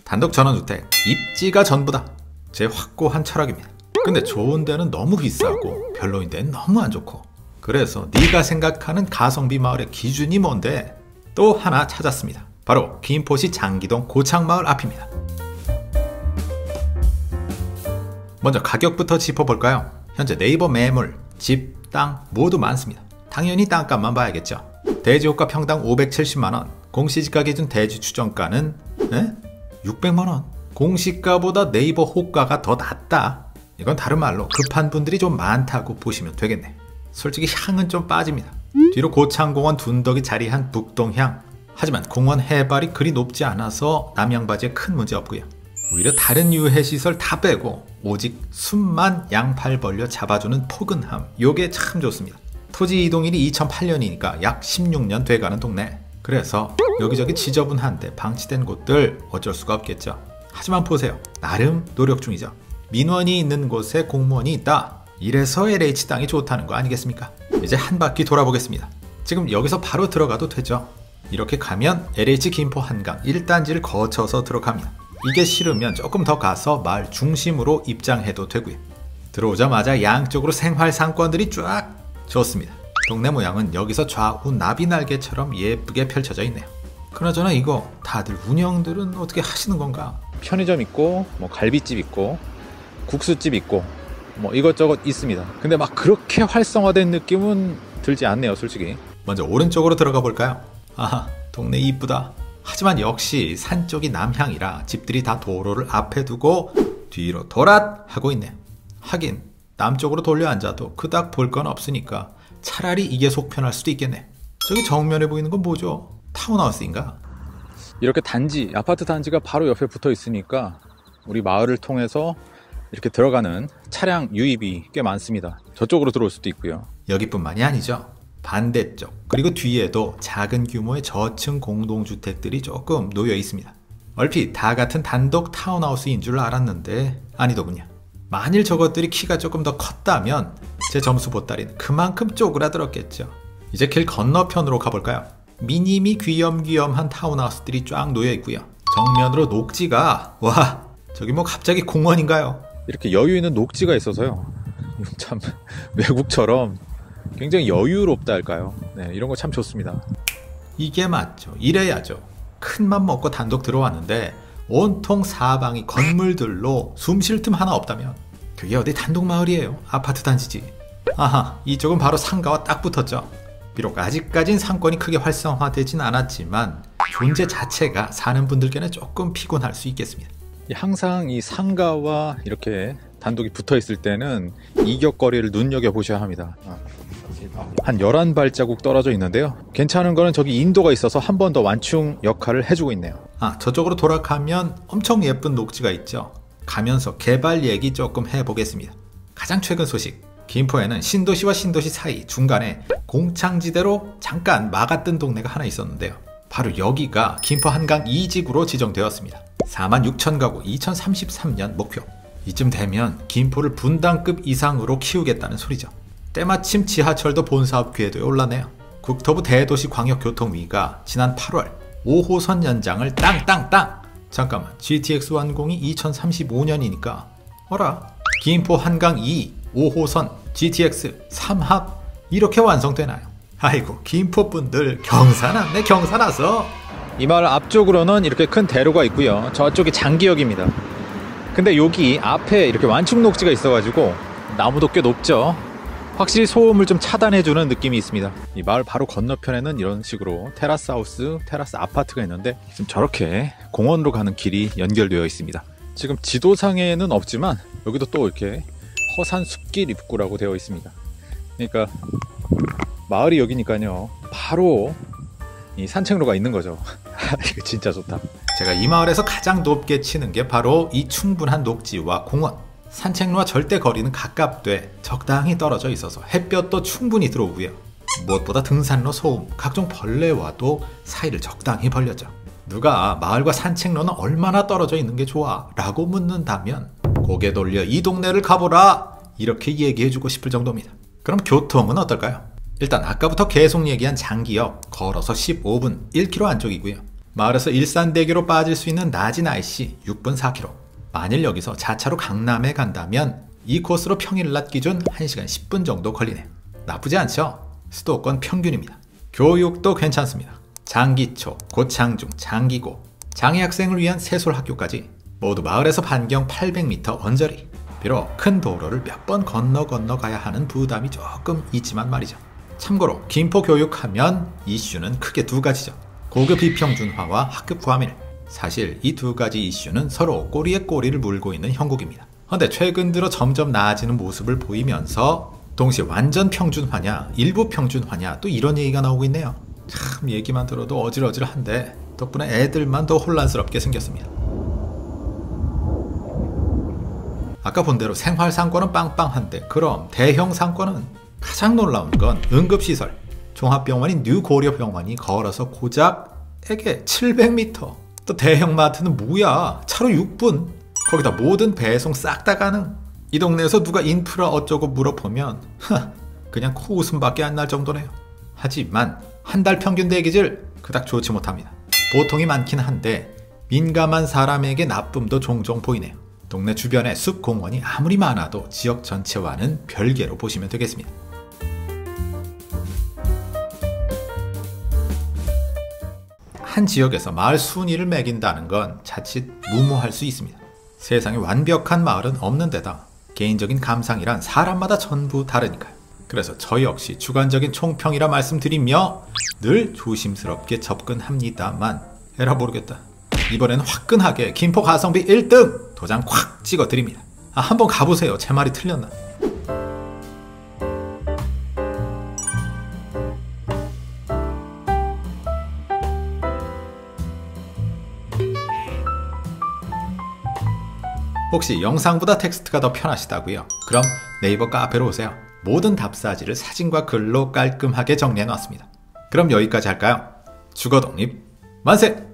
단독 전원주택 입지가 전부다. 제 확고한 철학입니다. 근데 좋은 데는 너무 비싸고 별로인 데는 너무 안 좋고. 그래서 네가 생각하는 가성비 마을의 기준이 뭔데? 또 하나 찾았습니다. 바로 김포시 장기동 고창마을 앞입니다. 먼저 가격부터 짚어볼까요? 현재 네이버 매물, 집, 땅 모두 많습니다. 당연히 땅값만 봐야겠죠. 대지호가 평당 570만원, 공시지가 기준 대지 추정가는 600만원. 공시가보다 네이버 호가가 더 낮다. 이건 다른 말로 급한 분들이 좀 많다고 보시면 되겠네. 솔직히 향은 좀 빠집니다. 뒤로 고창공원 둔덕이 자리한 북동향. 하지만 공원 해발이 그리 높지 않아서 남양바지에 큰 문제 없고요. 오히려 다른 유해시설 다 빼고 오직 숨만 양팔 벌려 잡아주는 포근함, 요게 참 좋습니다. 토지 이동일이 2008년이니까 약 16년 돼가는 동네. 그래서 여기저기 지저분한데 방치된 곳들 어쩔 수가 없겠죠. 하지만 보세요, 나름 노력 중이죠. 민원이 있는 곳에 공무원이 있다. 이래서 LH 땅이 좋다는 거 아니겠습니까? 이제 한 바퀴 돌아보겠습니다. 지금 여기서 바로 들어가도 되죠. 이렇게 가면 LH 김포 한강 1단지를 거쳐서 들어갑니다. 이게 싫으면 조금 더 가서 마을 중심으로 입장해도 되고요. 들어오자마자 양쪽으로 생활 상권들이 쫙 좋습니다. 동네 모양은 여기서 좌우 나비날개처럼 예쁘게 펼쳐져 있네요. 그나저나 이거 다들 운영들은 어떻게 하시는 건가? 편의점 있고 뭐 갈비집 있고 국수집 있고 뭐 이것저것 있습니다. 근데 막 그렇게 활성화된 느낌은 들지 않네요, 솔직히. 먼저 오른쪽으로 들어가 볼까요? 아하, 동네 이쁘다. 하지만 역시 산 쪽이 남향이라 집들이 다 도로를 앞에 두고 뒤로 도랏 하고 있네요. 하긴 남쪽으로 돌려 앉아도 그닥 볼 건 없으니까 차라리 이게 속편할 수도 있겠네. 저기 정면에 보이는 건 뭐죠? 타운하우스인가? 이렇게 단지, 아파트 단지가 바로 옆에 붙어 있으니까 우리 마을을 통해서 이렇게 들어가는 차량 유입이 꽤 많습니다. 저쪽으로 들어올 수도 있고요. 여기뿐만이 아니죠. 반대쪽 그리고 뒤에도 작은 규모의 저층 공동주택들이 조금 놓여 있습니다. 얼핏 다 같은 단독 타운하우스인 줄 알았는데 아니더군요. 만일 저것들이 키가 조금 더 컸다면 제 점수 보따리는 그만큼 쪼그라들었겠죠. 이제 길 건너편으로 가볼까요? 미니미 귀염귀염한 타운하우스들이 쫙 놓여 있고요. 정면으로 녹지가, 와, 저기 뭐 갑자기 공원인가요? 이렇게 여유 있는 녹지가 있어서요. 참 외국처럼 굉장히 여유롭다 할까요? 네, 이런 거 참 좋습니다. 이게 맞죠. 이래야죠. 큰맘 먹고 단독 들어왔는데 온통 사방이 건물들로 숨 쉴 틈 하나 없다면 그게 어디 단독 마을이에요. 아파트 단지지. 아하, 이쪽은 바로 상가와 딱 붙었죠. 비록 아직까진 상권이 크게 활성화되진 않았지만 존재 자체가 사는 분들께는 조금 피곤할 수 있겠습니다. 항상 이 상가와 이렇게 단독이 붙어 있을 때는 이격거리를 눈여겨보셔야 합니다. 한 11발자국 떨어져 있는데요. 괜찮은 거는 저기 인도가 있어서 한 번 더 완충 역할을 해주고 있네요. 아, 저쪽으로 돌아가면 엄청 예쁜 녹지가 있죠. 가면서 개발 얘기 조금 해보겠습니다. 가장 최근 소식, 김포에는 신도시와 신도시 사이 중간에 공창지대로 잠깐 막았던 동네가 하나 있었는데요. 바로 여기가 김포 한강 2지구로 지정되었습니다. 46,000가구 2033년 목표. 이쯤 되면 김포를 분당급 이상으로 키우겠다는 소리죠. 때마침 지하철도 본사업 궤도에 올라네요. 국토부 대도시광역교통위가 지난 8월 5호선 연장을 땅땅땅! 잠깐만, GTX 완공이 2035년이니까 어라? 김포 한강 2, 5호선, GTX 3합 이렇게 완성되나요? 아이고, 김포분들 경사났네, 경사나서. 이 마을 앞쪽으로는 이렇게 큰 대로가 있고요. 저쪽이 장기역입니다. 근데 여기 앞에 이렇게 완충 녹지가 있어가지고 나무도 꽤 높죠. 확실히 소음을 좀 차단해주는 느낌이 있습니다. 이 마을 바로 건너편에는 이런 식으로 테라스 하우스, 테라스 아파트가 있는데 지금 저렇게 공원으로 가는 길이 연결되어 있습니다. 지금 지도상에는 없지만 여기도 또 이렇게 허산 숲길 입구라고 되어 있습니다. 그러니까 마을이 여기니까요, 바로 이 산책로가 있는 거죠. 이거 진짜 좋다. 제가 이 마을에서 가장 높게 치는 게 바로 이 충분한 녹지와 공원. 산책로와 절대 거리는 가깝되 적당히 떨어져 있어서 햇볕도 충분히 들어오고요. 무엇보다 등산로 소음, 각종 벌레와도 사이를 적당히 벌렸죠. 누가 마을과 산책로는 얼마나 떨어져 있는 게 좋아? 라고 묻는다면 고개 돌려 이 동네를 가보라! 이렇게 얘기해주고 싶을 정도입니다. 그럼 교통은 어떨까요? 일단 아까부터 계속 얘기한 장기역, 걸어서 15분, 1km 안쪽이고요. 마을에서 일산대교로 빠질 수 있는 낮은 IC 6분 4km. 만일 여기서 자차로 강남에 간다면 이 코스로 평일 낮 기준 1시간 10분 정도 걸리네요. 나쁘지 않죠? 수도권 평균입니다. 교육도 괜찮습니다. 장기초, 고창중, 장기고, 장애학생을 위한 세솔학교까지 모두 마을에서 반경 800m 언저리. 비록 큰 도로를 몇 번 건너 가야 하는 부담이 조금 있지만 말이죠. 참고로 김포 교육하면 이슈는 크게 두 가지죠. 고교 비평준화와 학급 과밀. 사실 이 두 가지 이슈는 서로 꼬리에 꼬리를 물고 있는 형국입니다. 그런데 최근 들어 점점 나아지는 모습을 보이면서 동시에 완전 평준화냐 일부 평준화냐 또 이런 얘기가 나오고 있네요. 참 얘기만 들어도 어질어질한데 덕분에 애들만 더 혼란스럽게 생겼습니다. 아까 본 대로 생활상권은 빵빵한데 그럼 대형 상권은 가장 놀라운 건 응급시설. 종합병원인 뉴고려병원이 걸어서 고작에게 700m. 또 대형마트는 뭐야? 차로 6분. 거기다 모든 배송 싹 다 가능. 이 동네에서 누가 인프라 어쩌고 물어보면 그냥 코웃음밖에 안 날 정도네요. 하지만 한 달 평균 대기질 그닥 좋지 못합니다. 보통이 많긴 한데 민감한 사람에게 나쁨도 종종 보이네요. 동네 주변에 숲 공원이 아무리 많아도 지역 전체와는 별개로 보시면 되겠습니다. 한 지역에서 마을 순위를 매긴다는 건 자칫 무모할 수 있습니다. 세상에 완벽한 마을은 없는 데다 개인적인 감상이란 사람마다 전부 다르니까요. 그래서 저 역시 주관적인 총평이라 말씀드리며 늘 조심스럽게 접근합니다만 에라 모르겠다. 이번에는 화끈하게 김포 가성비 1등 도장 콱 찍어드립니다. 한번 가보세요. 제 말이 틀렸나? 혹시 영상보다 텍스트가 더 편하시다고요? 그럼 네이버 카페로 오세요. 모든 답사지를 사진과 글로 깔끔하게 정리해놨습니다. 그럼 여기까지 할까요? 주거독립 만세!